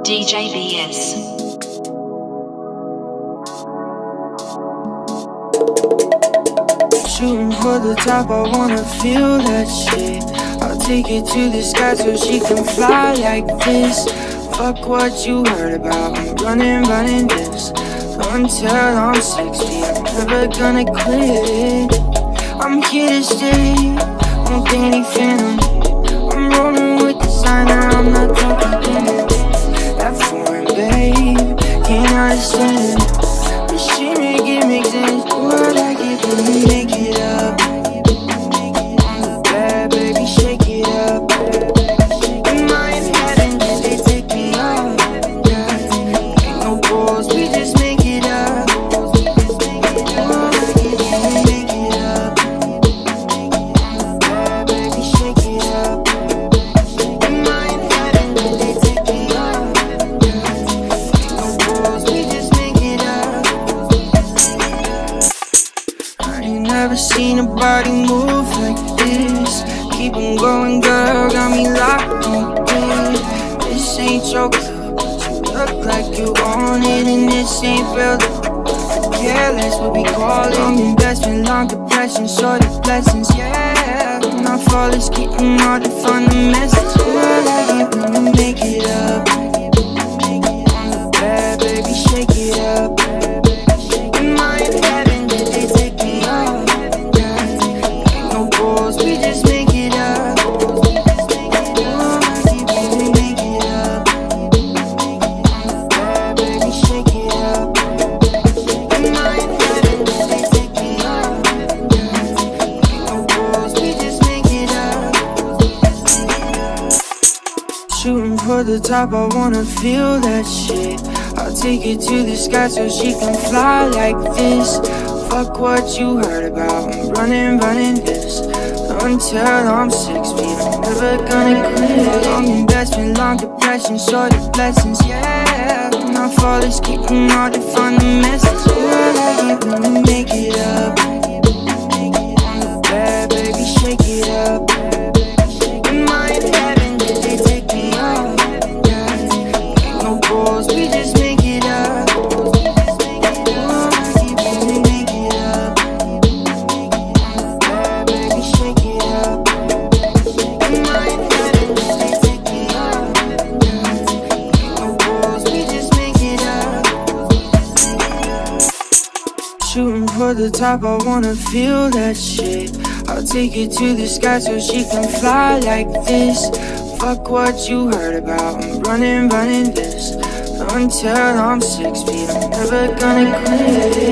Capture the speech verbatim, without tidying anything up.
D J B S. Shooting for the top, I wanna feel that shit. I'll take it to the sky so she can fly like this. Fuck what you heard about, I'm running, running this until I'm sixty, I'm never gonna quit. I'm here to stay, won't think any phantom. I'm rolling with designer, I'm not talking dinner. That foreign babe, can't understand. But she make it make sense, do I like it when we make it up. On the bed, baby, shake it up. In my heaven, yeah, they take me up. Yeah. Ain't no rules, we just make it up. Do I like it when we make it up. On the bed, baby, shake it up. In my heaven, yeah, they take me up. Ain't no rules, we just make it up. I ain't never seen a body move like this. Keep on going, girl, got me locked on it. This ain't your club, but you look like you own it. And this ain't real, careless what we call it. Long investment, long depression, short of blessings, yeah. Not flawless, getting all the fun, the message. Oh, I like it when we make it up. On the bed, baby, shake it up. In my heaven, yeah, they take me up. Ain't no rules, we just make it up. Oh, I like it when we make it up. On the bed, baby, shake it up. In my heaven, yeah, they take me up. Ain't no rules, we just make it up. Shooting for the top, I wanna feel that shit. I'll take it to the sky so she can fly like this. Fuck what you heard about, I'm running, running this until I'm six feet, I'm never gonna quit. Long investment, long depression, short of blessings, yeah. Not flawless, getting all the fun, the message. Oh, I like it when we make it up. On the bed, baby, shake it up. In my heaven, yeah, they take me up. Ain't no rules, we just make it up. Oh, I like it when we make it up. On the bed, baby, shake it up. In my heaven, yeah, they take me up. Ain't no rules, we just make it up. Shooting for the top, I wanna feel that shit. I'll take it to the sky so she can fly like this. Fuck what you heard about, I'm running, running this until I'm six feet, I'm never gonna quit.